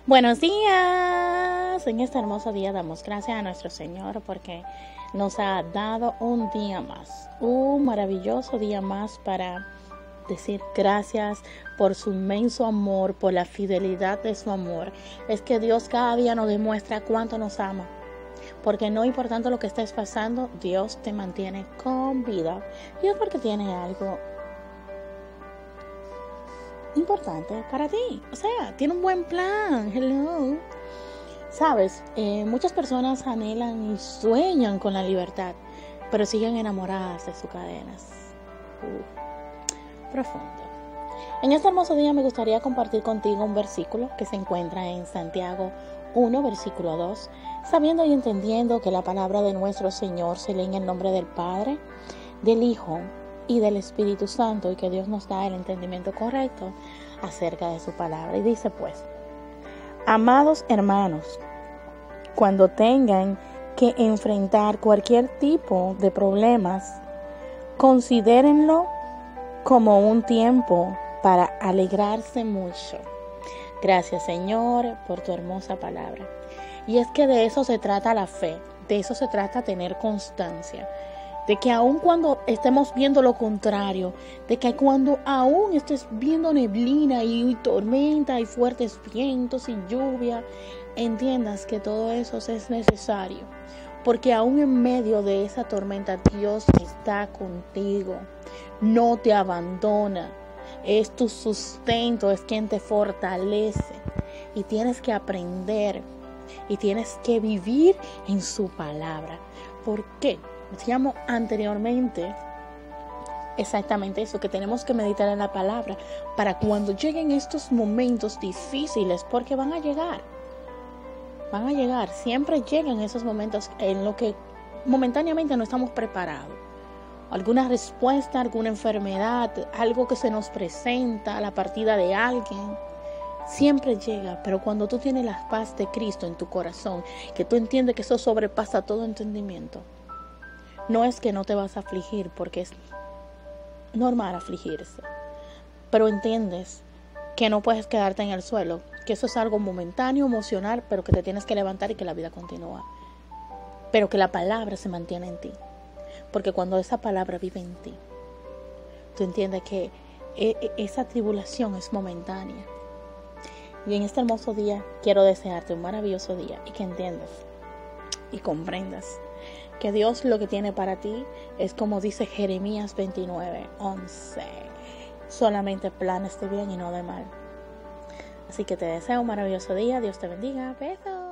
Buenos días. En este hermoso día damos gracias a nuestro Señor porque nos ha dado un día más, un maravilloso día más para decir gracias por su inmenso amor, por la fidelidad de su amor. Es que Dios cada día nos demuestra cuánto nos ama. Porque no importando lo que estés pasando, Dios te mantiene con vida. Y es porque tiene algo importante para ti. O sea, tiene un buen plan. Hello. Sabes, muchas personas anhelan y sueñan con la libertad, pero siguen enamoradas de sus cadenas. Profundo. En este hermoso día me gustaría compartir contigo un versículo que se encuentra en Santiago 1, versículo 2, sabiendo y entendiendo que la palabra de nuestro Señor se lee en el nombre del Padre, del Hijo y del Espíritu Santo, y que Dios nos da el entendimiento correcto acerca de su palabra. Y dice pues: amados hermanos, cuando tengan que enfrentar cualquier tipo de problemas, considérenlo como un tiempo para alegrarse mucho. Gracias, Señor, por tu hermosa palabra. Y es que de eso se trata la fe, de eso se trata tener constancia. De que aun cuando estemos viendo lo contrario, de que cuando aún estés viendo neblina y tormenta y fuertes vientos y lluvia, entiendas que todo eso es necesario. Porque aún en medio de esa tormenta, Dios está contigo, no te abandona. Es tu sustento, es quien te fortalece. Y tienes que aprender y tienes que vivir en su palabra. ¿Por qué? Decíamos anteriormente exactamente eso, que tenemos que meditar en la palabra para cuando lleguen estos momentos difíciles, porque van a llegar, siempre llegan esos momentos en los que momentáneamente no estamos preparados. Alguna respuesta, alguna enfermedad, algo que se nos presenta, la partida de alguien, siempre llega. Pero cuando tú tienes la paz de Cristo en tu corazón, que tú entiendes que eso sobrepasa todo entendimiento, no es que no te vas a afligir, porque es normal afligirse, pero entiendes que no puedes quedarte en el suelo, que eso es algo momentáneo, emocional, pero que te tienes que levantar y que la vida continúa, pero que la palabra se mantiene en ti, porque cuando esa palabra vive en ti, tú entiendes que esa tribulación es momentánea. Y en este hermoso día quiero desearte un maravilloso día y que entiendas y comprendas que Dios lo que tiene para ti es como dice Jeremías 29:11, solamente planes de bien y no de mal. Así que te deseo un maravilloso día. Dios te bendiga. Besos.